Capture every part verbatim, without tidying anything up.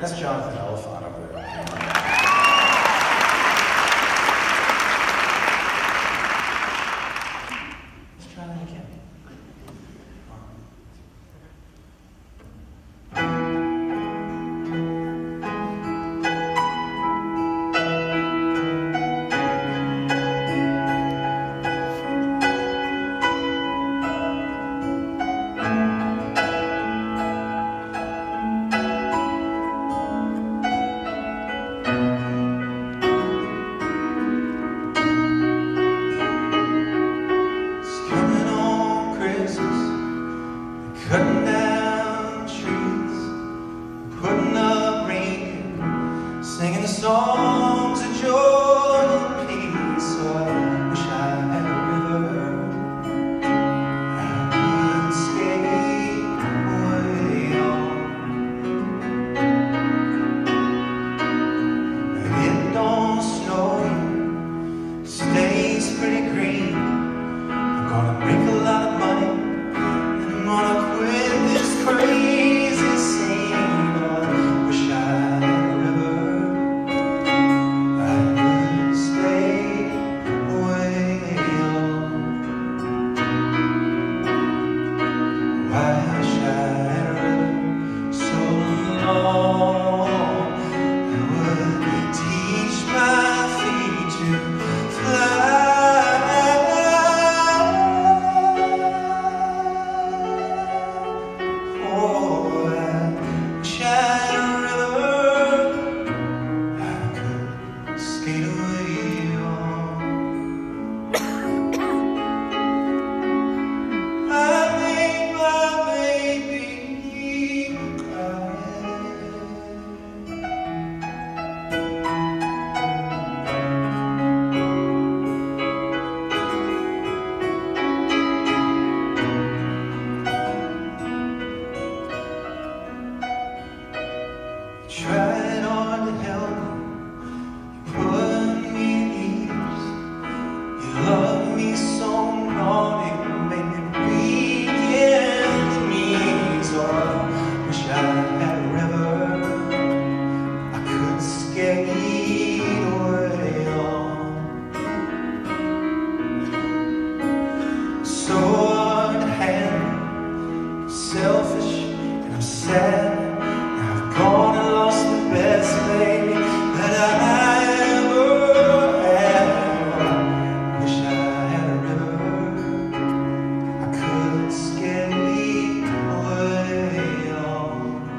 That's Jonathan Elephant over there. Let's try that again. Cutting down trees, putting up rain, singing songs of joy and peace. So I wish I had a river I could skate away on. It don't snow, it stays pretty green. I'm gonna make a lot of money, I'm gonna quit this crazy scene. Oh, I wish I had a river I could stay away on. I wish I had a river so long that would teach my feet to fly. Tried hard to help me, you put me at ease. You loved me so naughty, made me weak in the knees. Oh, I wish I had a river I could skate away on. So unhappy, selfish, and I'm sad. I've gone and lost the best baby that I ever had. I wish I had a river I could skate away on.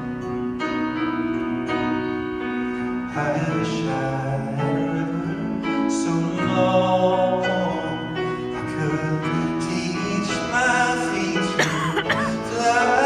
I wish I had a river so long I could teach my feet to fly.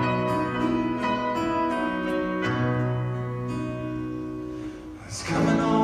It's coming on.